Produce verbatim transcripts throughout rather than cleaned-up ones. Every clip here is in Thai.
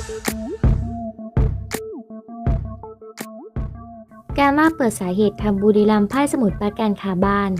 กาม่าเปิดสาเหตุทำบุรีรัมย์พ่ายสมุทรปราการคาบ้าน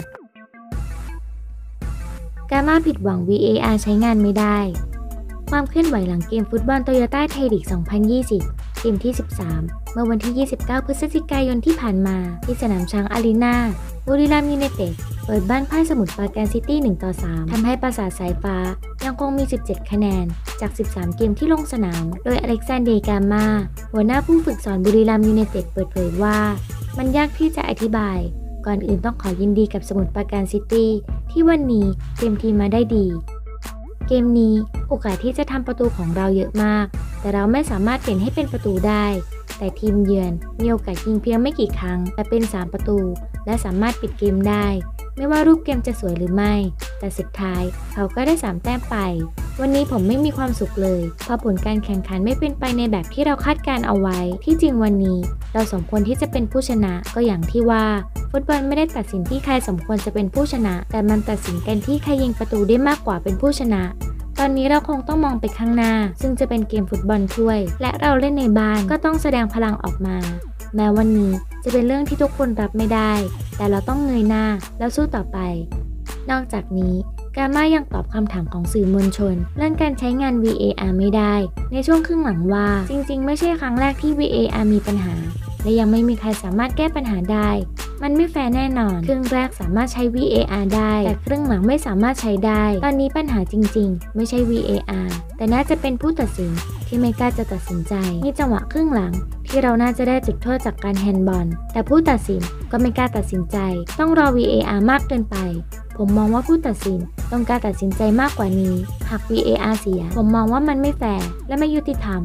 กาม่าผิดหวัง วี เอ อาร์ ใช้งานไม่ได้ความเคลื่อนไหวหลังเกมฟุตบอลโตโยต้าไทยลีก สองพันยี่สิบ เกมที่ สิบสาม เมื่อวันที่ ยี่สิบเก้า พฤศจิกายนที่ผ่านมาที่สนามช้างอารีนาบุรีรัมย์ยูไนเต็ดเปิดบ้านพ่ายสมุทรปราการซิตี้ หนึ่งต่อสาม ทำให้ปราสาทสายฟ้ายังคงมี สิบเจ็ด คะแนนจาก สิบสาม เกมที่ลงสนามโดยอเล็กซานเดร์ กาม่าหัวหน้าผู้ฝึกสอนบุรีรัมย์ยูไนเต็ดเปิดเผยว่ามันยากที่จะอธิบายก่อนอื่นต้องขอยินดีกับสมุทรปราการซิตี้ที่วันนี้เตรียมทีมมาได้ดีเกมนี้โอกาสที่จะทำประตูของเราเยอะมากแต่เราไม่สามารถเปลี่ยนให้เป็นประตูได้แต่ทีมเยือนมีโอกาสยิงเพียงไม่กี่ครั้งแต่เป็นสามประตูและสามารถปิดเกมได้ไม่ว่ารูปเกมจะสวยหรือไม่แต่สุดท้ายเขาก็ได้สามแต้มไปวันนี้ผมไม่มีความสุขเลยเพราะผลการแข่งขันไม่เป็นไปในแบบที่เราคาดการเอาไว้ที่จริงวันนี้เราสมควรที่จะเป็นผู้ชนะก็อย่างที่ว่าฟุตบอลไม่ได้ตัดสินที่ใครสมควรจะเป็นผู้ชนะแต่มันตัดสินกันที่ใครยิงประตูได้มากกว่าเป็นผู้ชนะตอนนี้เราคงต้องมองไปข้างหน้าซึ่งจะเป็นเกมฟุตบอลถ้วยและเราเล่นในบ้านก็ต้องแสดงพลังออกมาแม้วันนี้จะเป็นเรื่องที่ทุกคนรับไม่ได้แต่เราต้องเงยหน้าแล้วสู้ต่อไปนอกจากนี้กาม่ายังตอบคำถามของสื่อมวลชนเรื่องการใช้งาน วี เอ อาร์ ไม่ได้ในช่วงครึ่งหลังว่าจริงๆไม่ใช่ครั้งแรกที่ วี เอ อาร์ มีปัญหาและยังไม่มีใครสามารถแก้ปัญหาได้มันไม่แฟร์แน่นอนครึ่งแรกสามารถใช้ วี เอ อาร์ ได้แต่ครึ่งหลังไม่สามารถใช้ได้ตอนนี้ปัญหาจริงๆไม่ใช่ วี เอ อาร์ แต่น่าจะเป็นผู้ตัดสินที่ไม่กล้าจะตัดสินใจมีจังหวะครึ่งหลังที่เราน่าจะได้จุดโทษจากการแฮนด์บอลแต่ผู้ตัดสินก็ไม่กล้าตัดสินใจต้องรอ วี เอ อาร์ มากเกินไปผมมองว่าผู้ตัดสินต้องการตัดสินใจมากกว่านี้หาก วี เอ อาร์ เสียผมมองว่ามันไม่แฟร์และไม่ยุติธรรม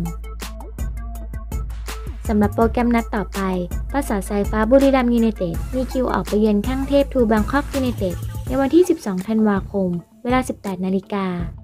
สำหรับโปรแกรมนัดต่อไปปราสาทสายฟ้าบุรีรัมย์ยูไนเต็ดมีคิวออกไปเยือนข้างเทพทูบางกอกยูไนเต็ดในวันที่ สิบสอง ธันวาคมเวลา สิบแปด นาฬิกา